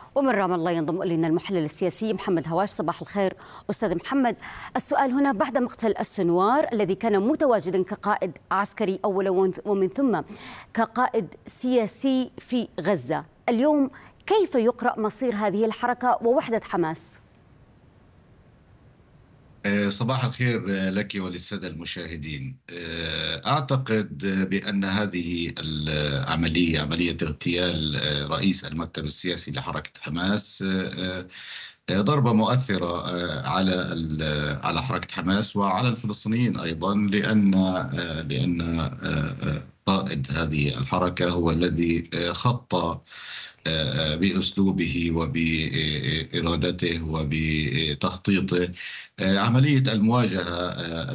ومن رام الله ينضم إلينا المحلل السياسي محمد هواش. صباح الخير أستاذ محمد. السؤال هنا بعد مقتل السنوار الذي كان متواجدا كقائد عسكري أولا ومن ثم كقائد سياسي في غزة، اليوم كيف يقرأ مصير هذه الحركة ووحدة حماس؟ صباح الخير لك وللسادة المشاهدين. أعتقد بأن هذه العملية، عملية اغتيال رئيس المكتب السياسي لحركة حماس، ضربة مؤثرة على حركة حماس وعلى الفلسطينيين أيضا، لأن قائد هذه الحركة هو الذي خط بأسلوبه وبإرادته وبتخطيطه عملية المواجهة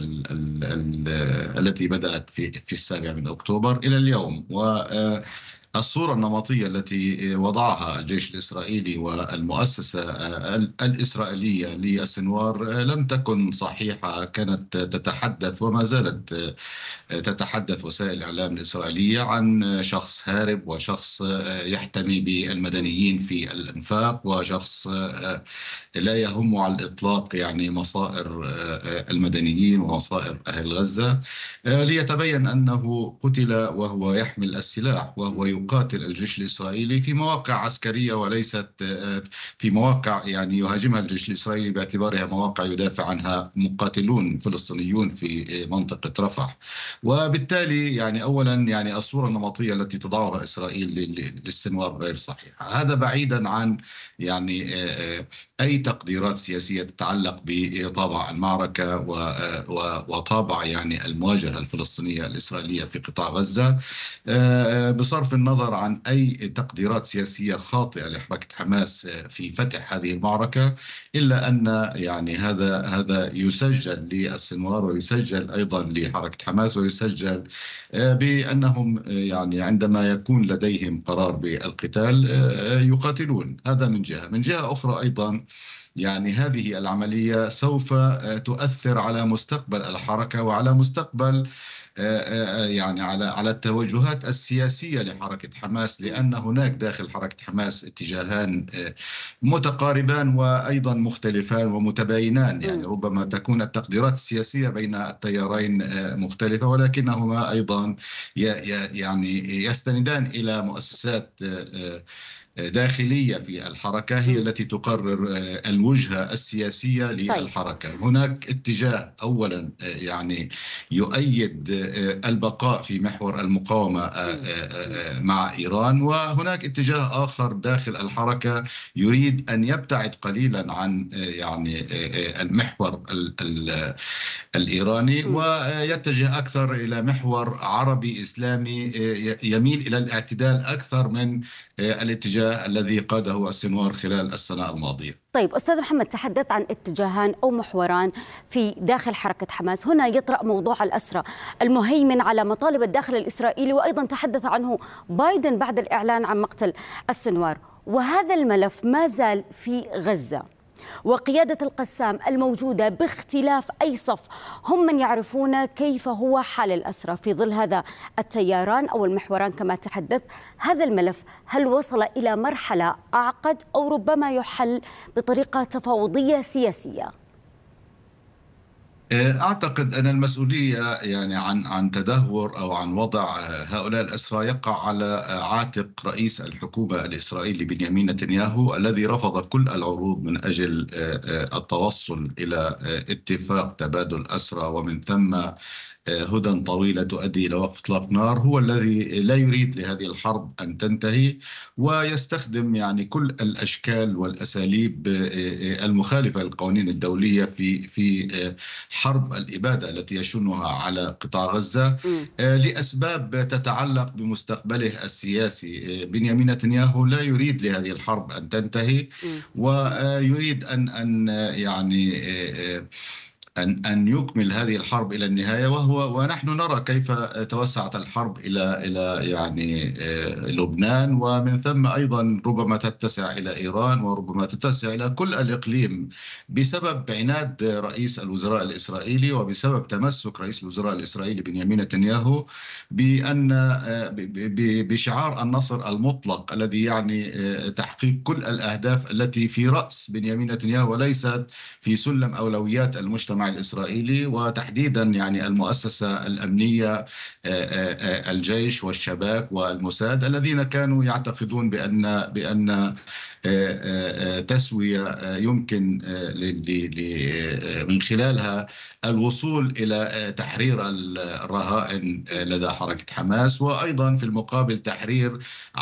التي بدأت في 7 أكتوبر إلى اليوم. الصورة النمطية التي وضعها الجيش الإسرائيلي والمؤسسة الإسرائيلية للسنوار لم تكن صحيحة. كانت تتحدث وما زالت تتحدث وسائل الإعلام الإسرائيلية عن شخص هارب وشخص يحتمي بالمدنيين في الأنفاق وشخص لا يهم على الإطلاق يعني مصائر المدنيين ومصائر أهل غزة، ليتبين أنه قتل وهو يحمل السلاح وهو يقاتل الجيش الإسرائيلي في مواقع عسكرية وليست في مواقع يعني يهاجمها الجيش الإسرائيلي باعتبارها مواقع يدافع عنها مقاتلون فلسطينيون في منطقة رفح. وبالتالي يعني أولا يعني الصورة النمطية التي تضعها إسرائيل للسنوار غير صحيحة. هذا بعيدا عن يعني أي تقديرات سياسية تتعلق بطابع المعركة وطابع يعني المواجهة الفلسطينية الإسرائيلية في قطاع غزة، بصرف النظر عن أي تقديرات سياسية خاطئة لحركة حماس في فتح هذه المعركة، إلا أن يعني هذا يسجل للسنوار ويسجل أيضا لحركة حماس ويسجل بأنهم يعني عندما يكون لديهم قرار بالقتال يقاتلون. هذا من جهة. من جهة أخرى أيضا يعني هذه العملية سوف تؤثر على مستقبل الحركة وعلى مستقبل يعني على التوجهات السياسية لحركة حماس، لأن هناك داخل حركة حماس اتجاهان متقاربان وأيضا مختلفان ومتباينان. يعني ربما تكون التقديرات السياسية بين التيارين مختلفة، ولكنهما أيضا يعني يستندان إلى مؤسسات داخلية في الحركة هي التي تقرر الوجهة السياسية للحركة. هناك اتجاه أولا يعني يؤيد البقاء في محور المقاومة مع إيران، وهناك اتجاه آخر داخل الحركة يريد أن يبتعد قليلا عن يعني المحور الإيراني ويتجه أكثر إلى محور عربي إسلامي يميل إلى الاعتدال أكثر من الاتجاه الذي قاده السنوار خلال السنة الماضية. طيب أستاذ محمد، تحدث عن اتجاهان أو محوران في داخل حركة حماس. هنا يطرأ موضوع الأسرى المهيمن على مطالب الداخل الإسرائيلي، وأيضا تحدث عنه بايدن بعد الإعلان عن مقتل السنوار، وهذا الملف ما زال في غزة، وقيادة القسام الموجودة باختلاف أي صف هم من يعرفون كيف هو حال الأسرى في ظل هذا التياران أو المحوران كما تحدث. هذا الملف هل وصل إلى مرحلة أعقد أو ربما يحل بطريقة تفاوضية سياسية؟ أعتقد أن المسؤولية يعني عن تدهور أو عن وضع هؤلاء الأسرى يقع على عاتق رئيس الحكومة الإسرائيلي بنيامين نتنياهو، الذي رفض كل العروض من أجل التوصل إلى اتفاق تبادل أسرى ومن ثم هدى طويلة تؤدي إلى وقف إطلاق نار. هو الذي لا يريد لهذه الحرب أن تنتهي ويستخدم يعني كل الأشكال والأساليب المخالفة للقوانين الدولية في حرب الإبادة التي يشنها على قطاع غزة لأسباب تتعلق بمستقبله السياسي. بنيامين نتنياهو لا يريد لهذه الحرب أن تنتهي ويريد أن يعني أن يكمل هذه الحرب إلى النهاية، ونحن نرى كيف توسعت الحرب إلى يعني لبنان، ومن ثم أيضا ربما تتسع إلى إيران، وربما تتسع إلى كل الإقليم، بسبب عناد رئيس الوزراء الإسرائيلي وبسبب تمسك رئيس الوزراء الإسرائيلي بنيامين نتنياهو بشعار النصر المطلق، الذي يعني تحقيق كل الأهداف التي في رأس بنيامين نتنياهو وليست في سلم أولويات المجتمع الإسرائيلي، وتحديدا يعني المؤسسة الأمنية، الجيش والشباك والموساد، الذين كانوا يعتقدون بأن تسوية يمكن من خلالها الوصول إلى تحرير الرهائن لدى حركة حماس، وأيضا في المقابل تحرير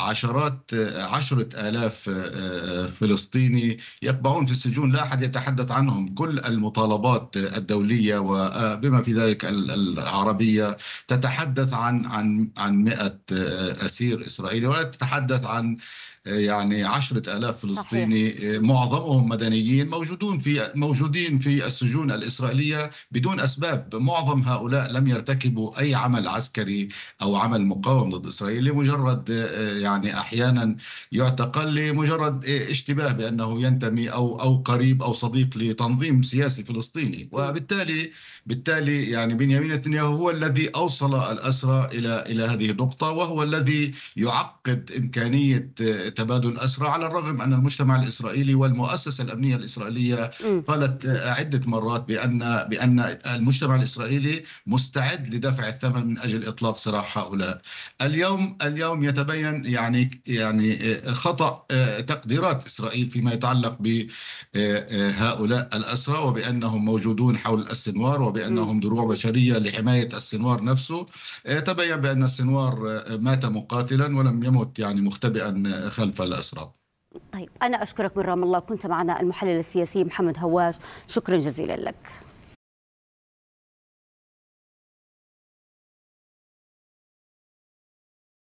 10,000 فلسطيني يقبعون في السجون لا أحد يتحدث عنهم. كل المطالبات الدولية وبما في ذلك العربية تتحدث عن 100 أسير إسرائيلي، ولا تتحدث عن يعني 10,000 فلسطيني. صحيح. معظمهم مدنيين موجودين في السجون الإسرائيلية بدون أسباب. معظم هؤلاء لم يرتكبوا أي عمل عسكري أو عمل مقاوم ضد إسرائيل، لمجرد يعني أحيانا يعتقل لمجرد اشتباه بأنه ينتمي أو قريب أو صديق لتنظيم سياسي فلسطيني. وبالتالي يعني بنيامين نتنياهو هو الذي أوصل الأسرى إلى هذه النقطة، وهو الذي يعقد إمكانية تبادل الأسرى، على الرغم أن المجتمع الإسرائيلي والمؤسسة الأمنية الإسرائيلية قالت عدة مرات بأن المجتمع الإسرائيلي مستعد لدفع الثمن من أجل إطلاق سراح هؤلاء. اليوم يتبين يعني خطأ تقديرات إسرائيل فيما يتعلق بهؤلاء الأسرى، وبأنهم موجودون حول السنوار، وبأنهم دروع بشرية لحماية السنوار نفسه. تبين بأن السنوار مات مقاتلا ولم يمت يعني مختبئا خلف الأسرى. طيب، أنا أشكرك من رام الله، كنت معنا المحلل السياسي محمد هواش، شكرا جزيلا لك.